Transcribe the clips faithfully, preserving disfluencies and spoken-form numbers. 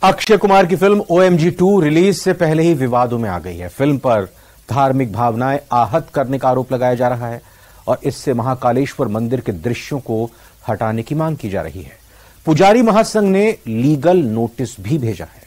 अक्षय कुमार की फिल्म O M G two release से पहले ही विवादों में आ गई है। फिल्म पर धार्मिक भावनाएं आहत करने का आरोप लगाया जा रहा है और इससे महाकालेश्वर मंदिर के दृश्यों को हटाने की मांग की जा रही है। पुजारी महासंघ ने लीगल नोटिस भी भेजा है।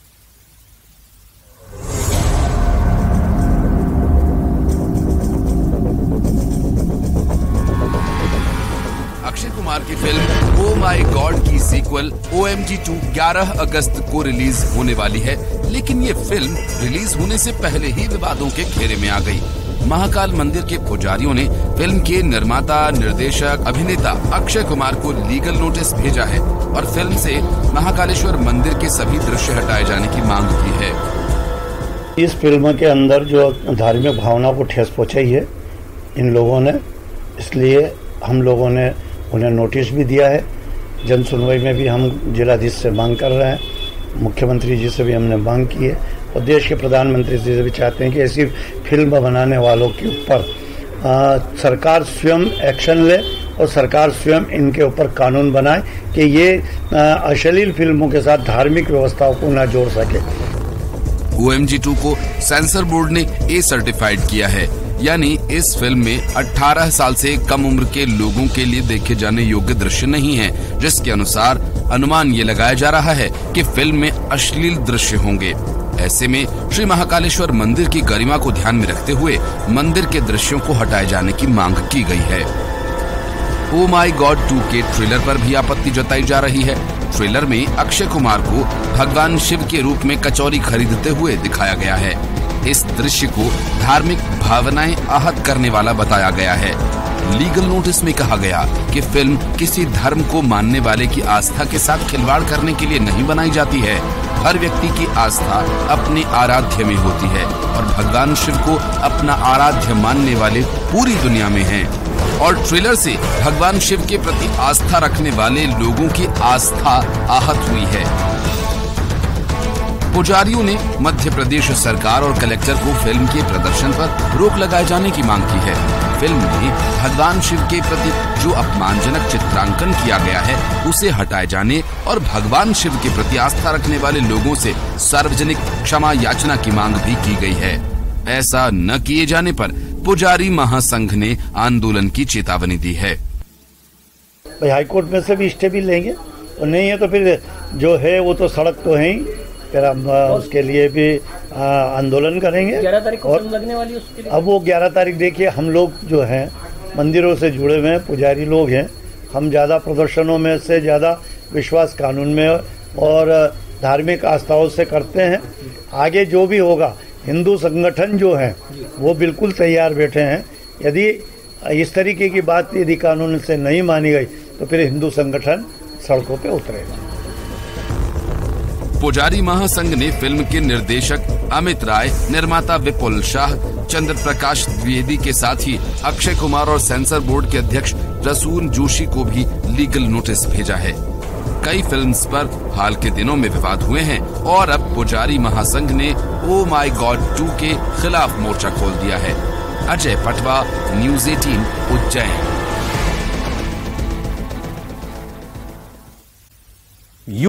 अक्षय कुमार की फिल्म ओ माय गॉड की sequel O M G two ग्यारह अगस्त को रिलीज होने वाली है, लेकिन ये फिल्म रिलीज होने से पहले ही विवादों के घेरे में आ गई। महाकाल मंदिर के पुजारियों ने फिल्म के निर्माता, निर्देशक, अभिनेता अक्षय कुमार को लीगल नोटिस भेजा है और फिल्म से महाकालेश्वर मंदिर के सभी दृश्य हटाए जाने की मांग की है। इस फिल्म के अंदर जो धार्मिक भावना को ठेस पहुंचाई है इन लोगों ने, इसलिए हम लोगों ने उन्हें नोटिस भी दिया है। जन सुनवाई में भी हम जिलाधीश से मांग कर रहे हैं, मुख्यमंत्री जी से भी हमने मांग की है और देश के प्रधानमंत्री जी से भी चाहते हैं कि ऐसी फिल्म बनाने वालों के ऊपर सरकार स्वयं एक्शन ले और सरकार स्वयं इनके ऊपर कानून बनाए कि ये अश्लील फिल्मों के साथ धार्मिक व्यवस्थाओं को न जोड़ सके। ओ एम जी टू को सेंसर बोर्ड ने ए सर्टिफाइड किया है, यानी इस फिल्म में अठारह साल से कम उम्र के लोगों के लिए देखे जाने योग्य दृश्य नहीं है, जिसके अनुसार अनुमान ये लगाया जा रहा है कि फिल्म में अश्लील दृश्य होंगे। ऐसे में श्री महाकालेश्वर मंदिर की गरिमा को ध्यान में रखते हुए मंदिर के दृश्यों को हटाए जाने की मांग की गई है। ओ माय गॉड टू के ट्रेलर पर भी आपत्ति जताई जा रही है। ट्रेलर में अक्षय कुमार को भगवान शिव के रूप में कचौरी खरीदते हुए दिखाया गया है। इस दृश्य को धार्मिक भावनाएं आहत करने वाला बताया गया है। लीगल नोटिस में कहा गया कि फिल्म किसी धर्म को मानने वाले की आस्था के साथ खिलवाड़ करने के लिए नहीं बनाई जाती है। हर व्यक्ति की आस्था अपने आराध्य में होती है और भगवान शिव को अपना आराध्य मानने वाले पूरी दुनिया में हैं। और ट्रेलर से भगवान शिव के प्रति आस्था रखने वाले लोगों की आस्था आहत हुई है। पुजारियों ने मध्य प्रदेश सरकार और कलेक्टर को फिल्म के प्रदर्शन पर रोक लगाए जाने की मांग की है। फिल्म में भगवान शिव के प्रति जो अपमानजनक चित्रांकन किया गया है उसे हटाए जाने और भगवान शिव के प्रति आस्था रखने वाले लोगों से सार्वजनिक क्षमा याचना की मांग भी की गई है। ऐसा न किए जाने पर पुजारी महासंघ ने आंदोलन की चेतावनी दी है। हाईकोर्ट में से भी स्टे भी लेंगे और नहीं है तो फिर जो है वो तो सड़क तो है ही, फिर हम उसके लिए भी आंदोलन करेंगे। ग्यारह तारीख को फिल्म लगने वाली है उसके लिए। अब वो ग्यारह तारीख देखिए, हम लोग जो हैं मंदिरों से जुड़े हुए हैं, पुजारी लोग हैं, हम ज़्यादा प्रदर्शनों में से ज़्यादा विश्वास कानून में और धार्मिक आस्थाओं से करते हैं। आगे जो भी होगा, हिंदू संगठन जो है वो बिल्कुल तैयार बैठे हैं। यदि इस तरीके की बात यदि कानून से नहीं मानी गई तो फिर हिंदू संगठन सड़कों पे उतरेगा। पुजारी महासंघ ने फिल्म के निर्देशक अमित राय, निर्माता विपुल शाह, चंद्र प्रकाश द्विवेदी के साथ ही अक्षय कुमार और सेंसर बोर्ड के अध्यक्ष प्रसून जोशी को भी लीगल नोटिस भेजा है। कई फिल्म्स पर हाल के दिनों में विवाद हुए हैं और अब पुजारी महासंघ ने ओ माय गॉड टू के खिलाफ मोर्चा खोल दिया है। अजय पटवा, न्यूज़ अठारह, उज्जैन।